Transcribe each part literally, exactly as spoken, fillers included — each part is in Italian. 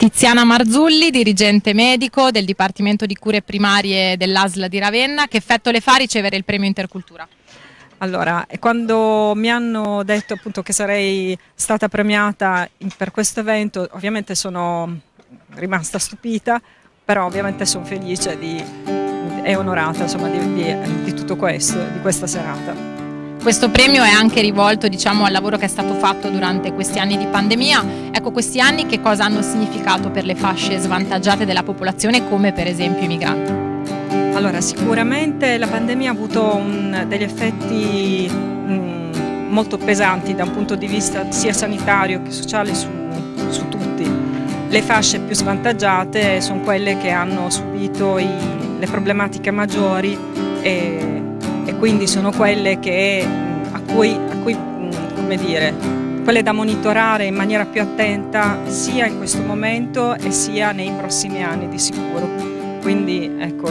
Tiziana Marzulli, dirigente medico del Dipartimento di Cure Primarie dell'A S L di Ravenna. Che effetto le fa ricevere il premio Intercultura? Allora, quando mi hanno detto appunto che sarei stata premiata per questo evento, ovviamente sono rimasta stupita, però ovviamente sono felice di, e onorata insomma, di, di, di tutto questo, di questa serata. Questo premio è anche rivolto, diciamo, al lavoro che è stato fatto durante questi anni di pandemia. Ecco, questi anni che cosa hanno significato per le fasce svantaggiate della popolazione, come per esempio i migranti? Allora, sicuramente la pandemia ha avuto un, degli effetti mh, molto pesanti da un punto di vista sia sanitario che sociale su, su tutti. Le fasce più svantaggiate sono quelle che hanno subito i, le problematiche maggiori e, e quindi sono quelle che, a cui, a cui come dire, quelle da monitorare in maniera più attenta sia in questo momento e sia nei prossimi anni di sicuro. Quindi ecco,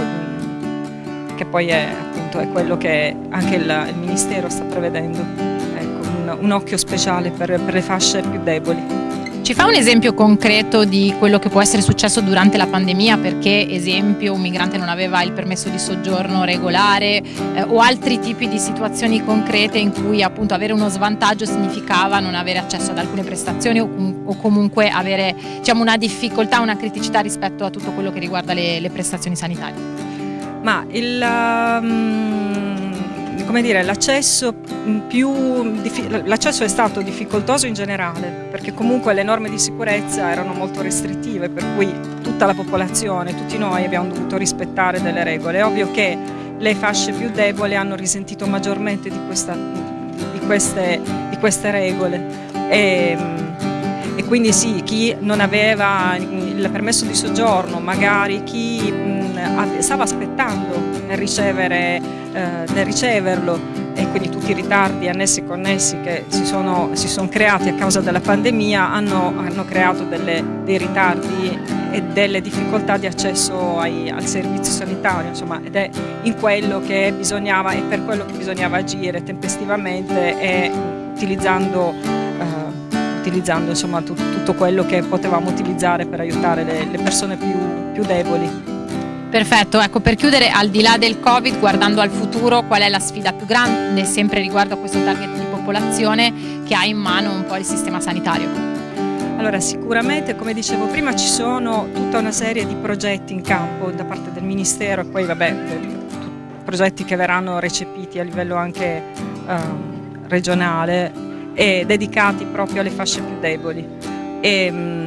che poi è, appunto, è quello che anche il, il Ministero sta prevedendo, ecco, un, un occhio speciale per, per le fasce più deboli. Ci fa un esempio concreto di quello che può essere successo durante la pandemia, perché esempio un migrante non aveva il permesso di soggiorno regolare eh, o altri tipi di situazioni concrete in cui appunto avere uno svantaggio significava non avere accesso ad alcune prestazioni o, o comunque avere, diciamo, una difficoltà, una criticità rispetto a tutto quello che riguarda le, le prestazioni sanitarie? Ma il... Um... come dire, l'accesso più l'accesso è stato difficoltoso in generale, perché comunque le norme di sicurezza erano molto restrittive, per cui tutta la popolazione, tutti noi abbiamo dovuto rispettare delle regole. È ovvio che le fasce più deboli hanno risentito maggiormente di, questa, di, queste, di queste regole e, e quindi sì, chi non aveva il permesso di soggiorno, magari chi mh, stava aspettando nel ricevere eh, nel riceverlo, e quindi tutti i ritardi annessi e connessi che si sono, si sono creati a causa della pandemia hanno, hanno creato delle, dei ritardi e delle difficoltà di accesso ai, al servizio sanitario, insomma, ed è in quello che bisognava e per quello che bisognava agire tempestivamente e utilizzando, eh, utilizzando insomma, tut, tutto quello che potevamo utilizzare per aiutare le, le persone più, più deboli. Perfetto, ecco, per chiudere, al di là del Covid, guardando al futuro, qual è la sfida più grande sempre riguardo a questo target di popolazione che ha in mano un po' il sistema sanitario? Allora, sicuramente, come dicevo prima, ci sono tutta una serie di progetti in campo da parte del Ministero e poi vabbè, progetti che verranno recepiti a livello anche um, regionale e dedicati proprio alle fasce più deboli. E, um,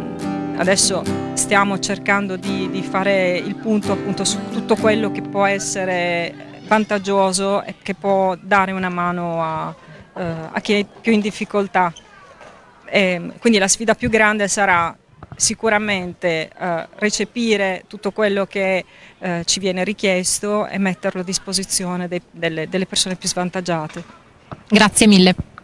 adesso stiamo cercando di, di fare il punto appunto su tutto quello che può essere vantaggioso e che può dare una mano a, uh, a chi è più in difficoltà. E quindi la sfida più grande sarà sicuramente uh, recepire tutto quello che uh, ci viene richiesto e metterlo a disposizione dei, delle, delle persone più svantaggiate. Grazie mille.